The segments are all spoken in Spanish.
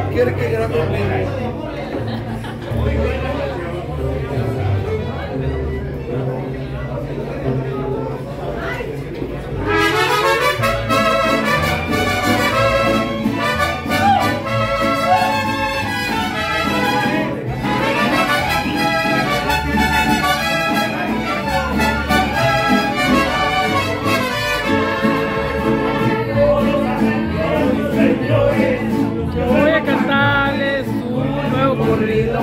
quiere que grabe un video. Voy a cantarles un nuevo corrido.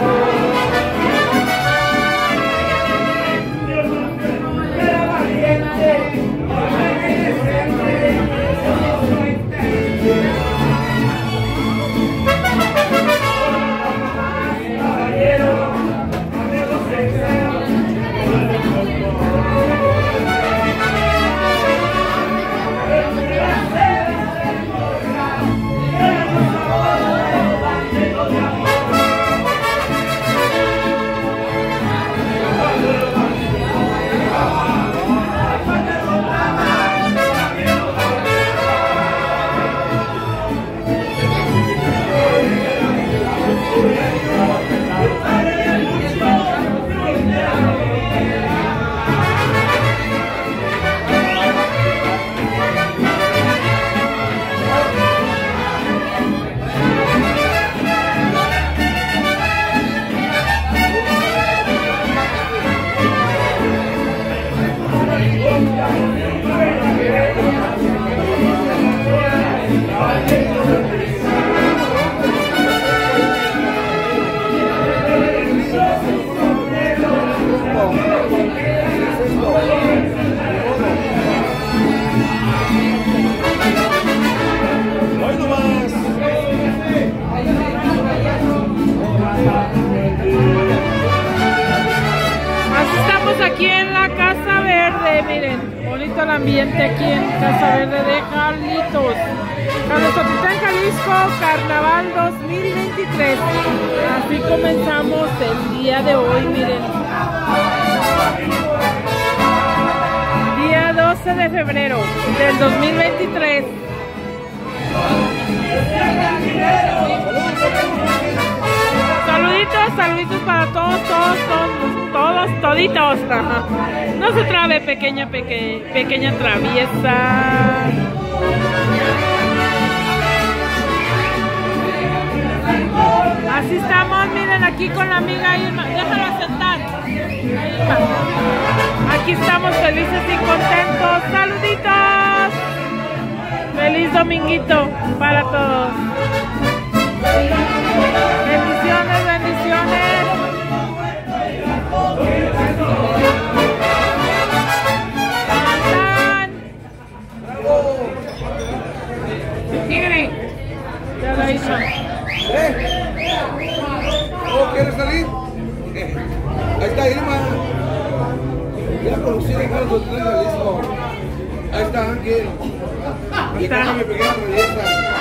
Aquí en la Casa Verde, miren, bonito el ambiente aquí en Casa Verde de Carlitos. Carlitos, Jalisco, Carnaval 2023. Así comenzamos el día de hoy, miren. Día 12 de febrero del 2023. Saluditos para todos, toditos. No se trabe, pequeña traviesa. Así estamos, miren, aquí con la amiga Irma. Déjala sentar. Irma. Aquí estamos felices y contentos. Saluditos. Feliz dominguito para todos. Bendiciones. ¡Tigre! Ya la hizo. ¿Cómo quieres salir? Ahí está Irma. Ya conocí a Carlos Hotel Jalisco. Ahí está Ángel. Y acá está mi pequeña traviesa.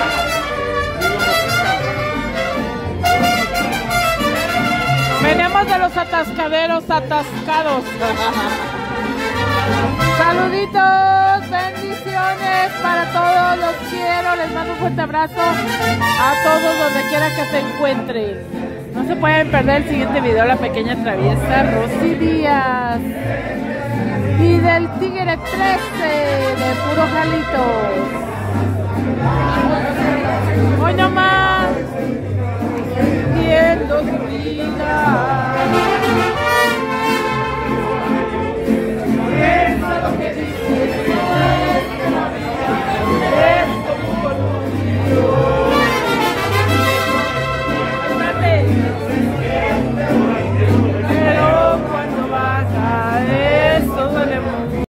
Venimos de los atascaderos atascados. Saluditos, bendiciones para todos, los quiero, les mando un fuerte abrazo a todos donde quiera que se encuentren. No se pueden perder el siguiente video, la pequeña traviesa Rosy Díaz y del Tigre 13 de Puro Jalitos. Hoy nomás.